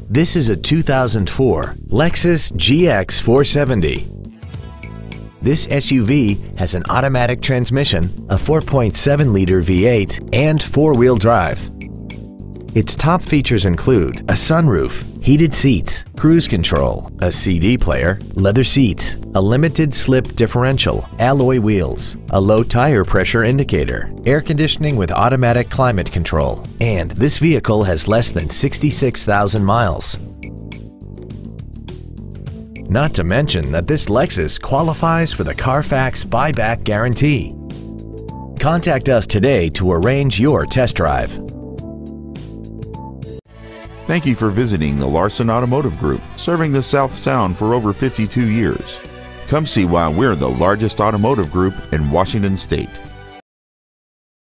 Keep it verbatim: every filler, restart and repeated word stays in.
This is a two thousand four Lexus G X four seventy. This S U V has an automatic transmission, a four point seven liter V eight, and four-wheel drive. Its top features include a sunroof, heated seats, cruise control, a C D player, leather seats, a limited slip differential, alloy wheels, a low tire pressure indicator, air conditioning with automatic climate control, and this vehicle has less than sixty-six thousand miles. Not to mention that this Lexus qualifies for the Carfax buyback guarantee. Contact us today to arrange your test drive. Thank you for visiting the Larson Automotive Group, serving the South Sound for over fifty-two years. Come see why we're the largest automotive group in Washington State.